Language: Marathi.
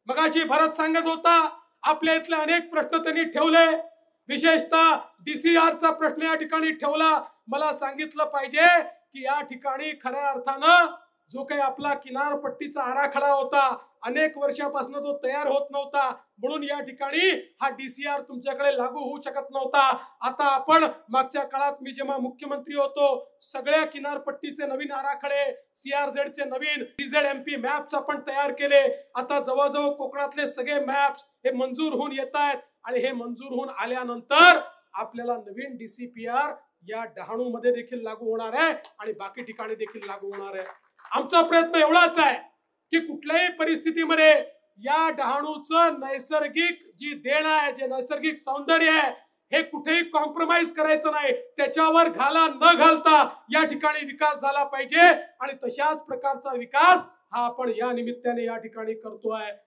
मगाशी भरत सांगत होता आपल्या इथले अनेक प्रश्न त्यांनी ठेवले, विशेषतः डीसीआरचा प्रश्न या ठिकाणी ठेवला। मला सांगितलं पाहिजे की या ठिकाणी खऱ्या अर्थानं जो काही आपला किनारपट्टीचा आराखडा होता अनेक वर्षापासून तो तयार होत नव्हता, म्हणून या ठिकाणी हा डीसीआर तुमच्याकडे लागू होऊ शकत नव्हता। आता आपण मागच्या काळात मी जेव्हा मुख्यमंत्री होतो सगळ्या किनारपट्टीचे नवीन आराखडे, सीआरझेडचे नवीन सीझेडएमपी मॅप्स आपण तयार केले। आता जवळजवळ कोकणातले सगळे मॅप्स हे मंजूर होऊन येत आहेत आणि हे मंजूर होऊन आल्यानंतर आपल्याला नवीन डीसीपीआर या डहाणू मध्ये देखील लागू होणार आहे आणि बाकी ठिकाणी देखील लागू होणार आहे। आमचा प्रयत्न एवढाच आहे की कुठल्याही परिस्थितीमध्ये या डहाणूचं नैसर्गिक जी देण आहे, जे नैसर्गिक सौंदर्य आहे, हे कुठेही कॉम्प्रोमाइज करायचं नाही, त्याच्यावर घाला न घालता या ठिकाणी विकास झाला पाहिजे आणि तशाच प्रकारचा विकास हा आपण या निमित्ताने या ठिकाणी करतोय।